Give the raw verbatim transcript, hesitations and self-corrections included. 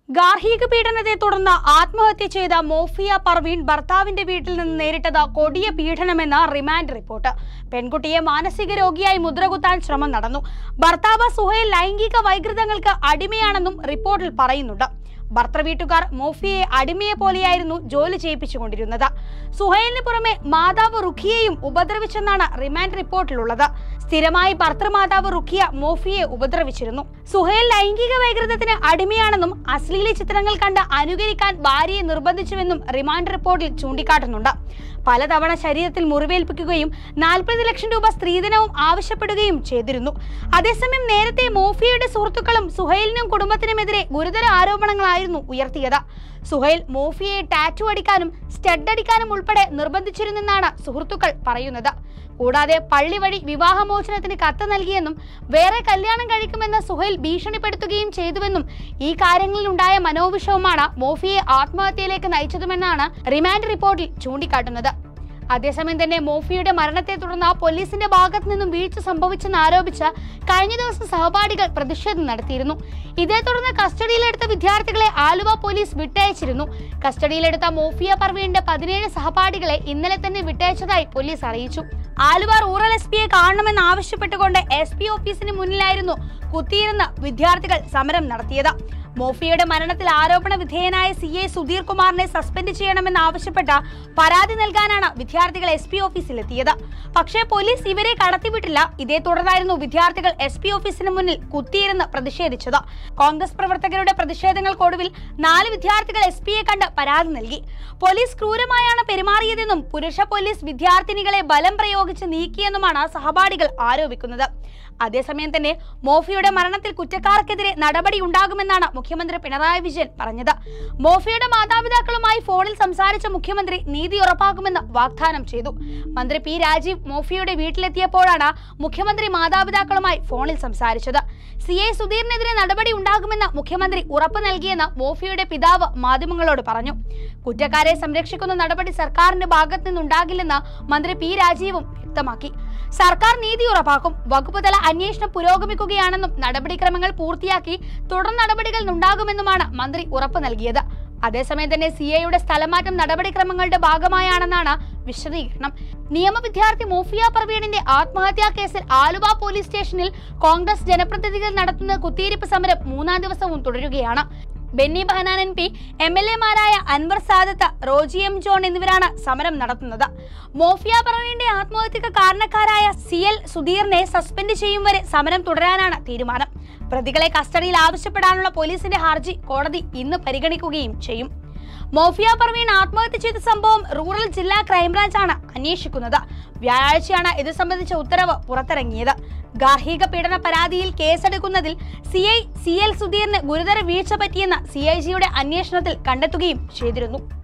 ഗാർഹിക പീഡനത്തെ തുടർന്ന് ആത്മഹത്യ ചെയ്ത മോഫിയ പർവീൻ ഭർത്താവിന്റെ വീട്ടിൽ നിന്ന് നേരിട്ടത് കൊടിയ പീഡനമെന്ന റിമാൻഡ് റിപ്പോർട്ട്. പെൺകുട്ടിയെ മാനസിക രോഗിയായി മുദ്രകുത്താൻ ശ്രമം നടന്നു. ഭർത്താവ് സുഹൈൽ ലൈംഗിക വൈകൃതങ്ങൾക്ക് അടിമയാണെന്നും റിപ്പോർട്ടിൽ പറയുന്നുണ്ട്. ഭർത്തൃവീട്ടുകാർ മോഫിയയെ അടിമയെ പോലെയായിരുന്നു ജോലി ചെയ്യിപ്പിച്ചുകൊണ്ടിരുന്നത്. സുഹൈലിന് പുറമെ മാതാവ് റുഖിയയും ഉപദ്രവിച്ചെന്നാണ് റിമാൻഡ് റിപ്പോർട്ടിലുള്ളത്. സ്ഥിരമായി ഭർത്തൃമാതാവ് റുഖിയ മോഫിയയെ ഉപദ്രവിച്ചിരുന്നു. സുഹൈൽ ലൈംഗിക വൈകൃതത്തിന് അടിമയാണെന്നും അശ്ലീല ചിത്രങ്ങൾ കണ്ട് അനുകരിക്കാൻ ഭാര്യയെ നിർബന്ധിച്ചുവെന്നും റിമാൻഡ് റിപ്പോർട്ടിൽ ചൂണ്ടിക്കാട്ടുന്നുണ്ട്. പലതവണ ശരീരത്തിൽ മുറിവേൽപ്പിക്കുകയും നാൽപ്പത് ലക്ഷം രൂപ സ്ത്രീധനവും ആവശ്യപ്പെടുകയും ചെയ്തിരുന്നു. അതേസമയം നേരത്തെ മോഫിയയുടെ സുഹൃത്തുക്കളും സുഹൈലിനും കുടുംബത്തിനുമെതിരെ ഗുരുതര ആരോപണങ്ങളായിരുന്നു ഉയർത്തിയത്. സുഹൈൽ മോഫിയയെ ടാറ്റു അടിക്കാനും സ്റ്റഡ് അടിക്കാനും ഉൾപ്പെടെ നിർബന്ധിച്ചിരുന്നെന്നാണ് സുഹൃത്തുക്കൾ പറയുന്നത്. കൂടാതെ പള്ളി വഴി വിവാഹമോചനത്തിന് കത്ത് നൽകിയെന്നും വേറെ കല്യാണം കഴിക്കുമെന്ന് സുഹൈൽ ഭീഷണിപ്പെടുത്തുകയും ചെയ്തുവെന്നും ഈ കാര്യങ്ങളിലുണ്ടായ മനോവിഷവുമാണ് മോഫിയയെ ആത്മഹത്യയിലേക്ക് നയിച്ചതുമെന്നാണ് റിമാൻഡ് റിപ്പോർട്ടിൽ ചൂണ്ടിക്കാട്ടുന്നത്. അതേസമയം തന്നെ മോഫിയയുടെ മരണത്തെ തുടർന്ന് പോലീസിന്റെ ഭാഗത്തു നിന്നും വീഴ്ച സംഭവിച്ചെന്ന് ആരോപിച്ച് കഴിഞ്ഞ ദിവസം സഹപാഠികൾ പ്രതിഷേധം നടത്തിയിരുന്നു. ഇതേ തുടർന്ന് കസ്റ്റഡിയിലെടുത്ത വിദ്യാർത്ഥികളെ ആലുവ പോലീസ് വിട്ടയച്ചിരുന്നു. കസ്റ്റഡിയിലെടുത്ത മോഫിയ പർവീന്റെ പതിനേഴ് സഹപാഠികളെ ഇന്നലെ തന്നെ വിട്ടയച്ചതായി പോലീസ് അറിയിച്ചു. ആലുവ റൂറൽ എസ് പിയെ കാണണമെന്ന് ആവശ്യപ്പെട്ടുകൊണ്ട് എസ് പി ഓഫീസിന് മുന്നിലായിരുന്നു കുത്തിയിരുന്ന് വിദ്യാർത്ഥികൾ സമരം നടത്തിയത്. മോഫിയയുടെ മരണത്തിൽ ആരോപണ വിധേയനായ സി ഐ സുധീർ കുമാറിനെ സസ്പെൻഡ് ചെയ്യണമെന്ന് ആവശ്യപ്പെട്ട് പരാതി നൽകാനാണ് വിദ്യാർത്ഥികൾ എസ് പി ഓഫീസിലെത്തിയത്. പക്ഷേ പോലീസ് ഇവരെ കടത്തിവിട്ടില്ല. ഇതേ തുടർന്നായിരുന്നു വിദ്യാർത്ഥികൾ എസ് പി ഓഫീസിന് മുന്നിൽ കുത്തിയിരുന്ന് പ്രതിഷേധിച്ചത്. കോൺഗ്രസ് പ്രവർത്തകരുടെ പ്രതിഷേധങ്ങൾക്കൊടുവിൽ നാല് വിദ്യാർത്ഥികൾ എസ് പിയെ കണ്ട് പരാതി നൽകി. പോലീസ് ക്രൂരമായാണ് പെരുമാറിയതെന്നും പുരുഷ പോലീസ് വിദ്യാർത്ഥിനികളെ ബലം പ്രയോഗിച്ച് നീക്കിയെന്നുമാണ് സഹപാഠികൾ ആരോപിക്കുന്നത്. അതേസമയം തന്നെ മോഫിയയുടെ മരണത്തിൽ കുറ്റക്കാർക്കെതിരെ നടപടി ഉണ്ടാകുമെന്നാണ് മുഖ്യമന്ത്രി പിണറായി വിജയൻ പറഞ്ഞത്. മോഫിയയുടെ മാതാപിതാക്കളുമായി ഫോണിൽ സംസാരിച്ച മുഖ്യമന്ത്രി നീതി ഉറപ്പാക്കുമെന്ന് വാഗ്ദാനം ചെയ്തു. മന്ത്രി പി രാജീവ് മോഫിയയുടെ വീട്ടിലെത്തിയപ്പോഴാണ് മുഖ്യമന്ത്രി മാതാപിതാക്കളുമായി ഫോണിൽ സംസാരിച്ചത്. സി ഐ സുധീറിനെതിരെ നടപടി ഉണ്ടാകുമെന്ന് മുഖ്യമന്ത്രി ഉറപ്പ് നൽകിയെന്ന് മോഫിയയുടെ പിതാവ് മാധ്യമങ്ങളോട് പറഞ്ഞു. കുറ്റക്കാരെ സംരക്ഷിക്കുന്ന നടപടി സർക്കാരിന്റെ ഭാഗത്തു നിന്നുണ്ടാകില്ലെന്ന് മന്ത്രി പി രാജീവും വ്യക്തമാക്കി. സർക്കാർ നീതി ഉറപ്പാക്കും. വകുപ്പ് തല അന്വേഷണം പുരോഗമിക്കുകയാണെന്നും നടപടിക്രമങ്ങൾ പൂർത്തിയാക്കി തുടർ നടപടികൾ ഉണ്ടാകുമെന്നുമാണ് മന്ത്രി ഉറപ്പ് നൽകിയത്. അതേസമയം തന്നെ സി ഐയുടെ സ്ഥലമാറ്റം നടപടിക്രമങ്ങളുടെ ഭാഗമായാണെന്നാണ് വിശദീകരണം. നിയമ വിദ്യാർത്ഥി മോഫിയ പർവീണിന്റെ ആത്മഹത്യാ കേസിൽ ആലുവ പോലീസ് സ്റ്റേഷനിൽ കോൺഗ്രസ് ജനപ്രതിനിധികൾ നടത്തുന്ന കുത്തിയിരിപ്പ് സമരം മൂന്നാം ദിവസവും തുടരുകയാണ്. Benny Behanan M P, M L എമാരായ അൻവർ സാദത്ത്, റോജി എം ജോൺ എന്നിവരാണ് സമരം നടത്തുന്നത്. മോഫിയ പർവീന്റെ ആത്മഹത്യക്ക് കാരണക്കാരായ സി എൽ സുധീറിനെ സസ്പെൻഡ് ചെയ്യും വരെ സമരം തുടരാനാണ് തീരുമാനം. പ്രതികളെ കസ്റ്റഡിയിൽ ആവശ്യപ്പെടാനുള്ള പോലീസിന്റെ ഹർജി കോടതി ഇന്ന് പരിഗണിക്കുകയും ചെയ്യും. മോഫിയ പർവീൻ ആത്മഹത്യ ചെയ്ത സംഭവം റൂറൽ ജില്ലാ ക്രൈംബ്രാഞ്ചാണ് അന്വേഷിക്കുന്നത്. വ്യാഴാഴ്ചയാണ് ഇത് സംബന്ധിച്ച ഉത്തരവ് പുറത്തിറങ്ങിയത്. ഗാർഹിക പീഡന പരാതിയിൽ കേസെടുക്കുന്നതിൽ സി ഐ സി എൽ സുധീറിന് ഗുരുതര വീഴ്ച പറ്റിയെന്ന് സി ഐ ജിയുടെ അന്വേഷണത്തിൽ കണ്ടെത്തുകയും ചെയ്തിരുന്നു.